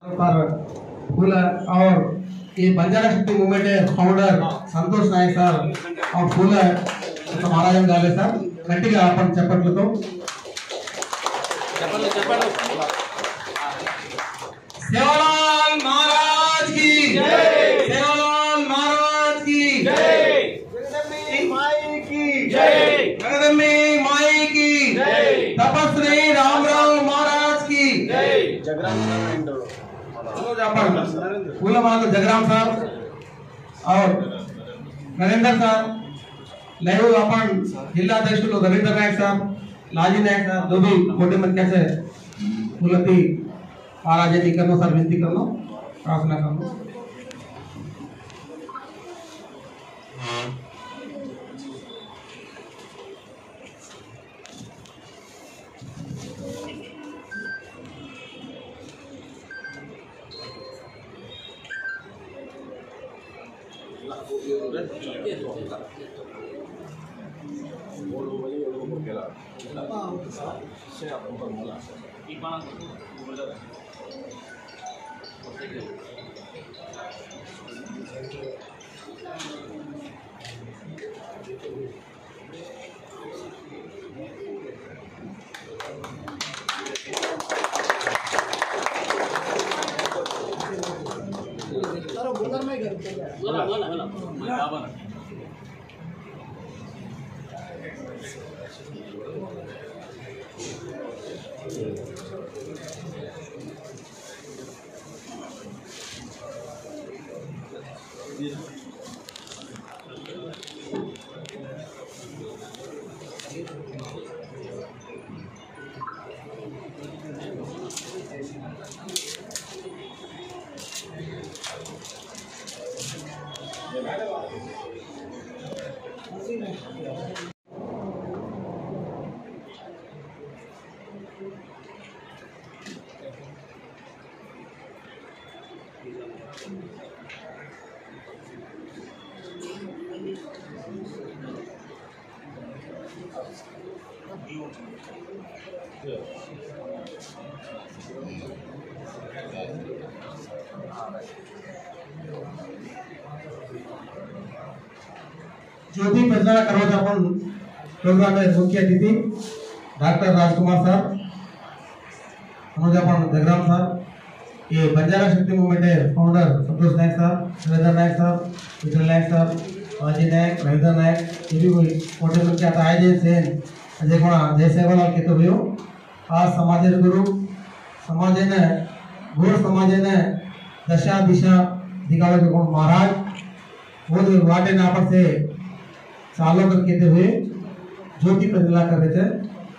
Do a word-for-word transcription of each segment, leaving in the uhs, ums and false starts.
फूल और ये बंजारा शक्ति मूवमेंट है फाउंडर संतोष नायक सर और फूल महाराज गाले सर गट्टिगा आपण चप्पट्लతో चप्पल चप्पल सेवालाल महाराज की जय सेवालाल महाराज की जय जगदम्बे माई की जय जगदम्बे माई की जय तपस्वी रामराव महाराज की जय जगराम फूल माला जगराम साहब और नरेंद्र साहब लाइव अपन जिला अध्यक्ष रवींद्र नायक साहब लाजी नायक साहब जो भी मोटे मध्य से फूलती महाराज करना सर विनती करना प्रार्थना करना बोला बोला बोला ज्योति प्रज्वला करवत अपन प्रोग्राम में मुख्य अतिथि डॉक्टर राजकुमार सर मनोज अपन जगराम सर ये बंजारा शक्ति मूवमेंट है फाउंडर संतोष नायक साहब रवींद्र नायक साहब विठल नायक साहब अजय नायक रवींद्र नायक ये भी कोई मोटे मुख्य आता है जैसे अजय कोणा जय सेवालाल के तो भयो आज समाज गुरु समाज ने घोर समाज ने दशा दिशा दिखावे के कोण महाराज वो जो वाटे ना पर से सालों तक कहते हुए ज्योति प्रज्वला कर रहे थे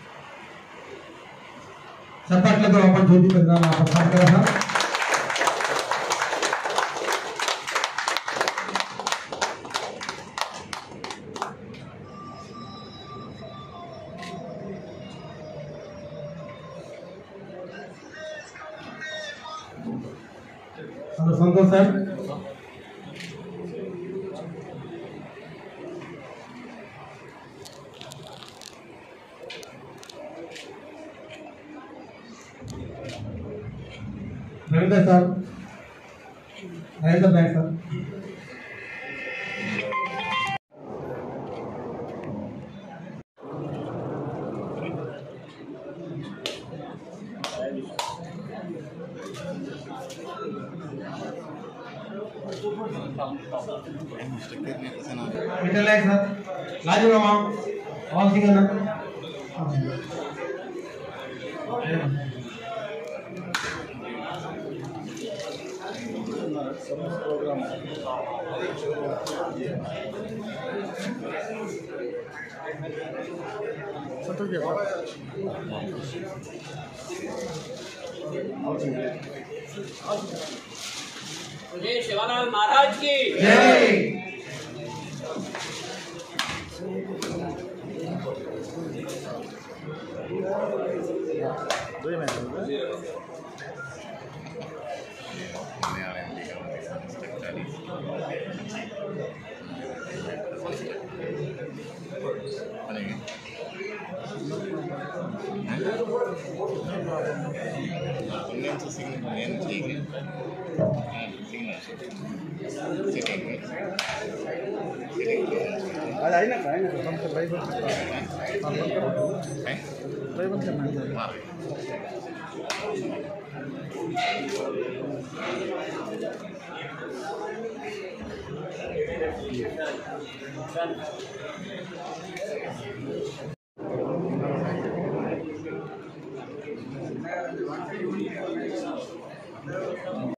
चप्पट तो अपन ज्योति प्रज्वला प्रसाद करा था Santosh sir Ravindra sir Ravindra Nayak sir Vithal Nayak sir Laju मामा और सिंगर प्रोग्राम जय सेवालाल महाराज की जय అది అయినా అయినా కొంచెం బైబుల్ బైబుల్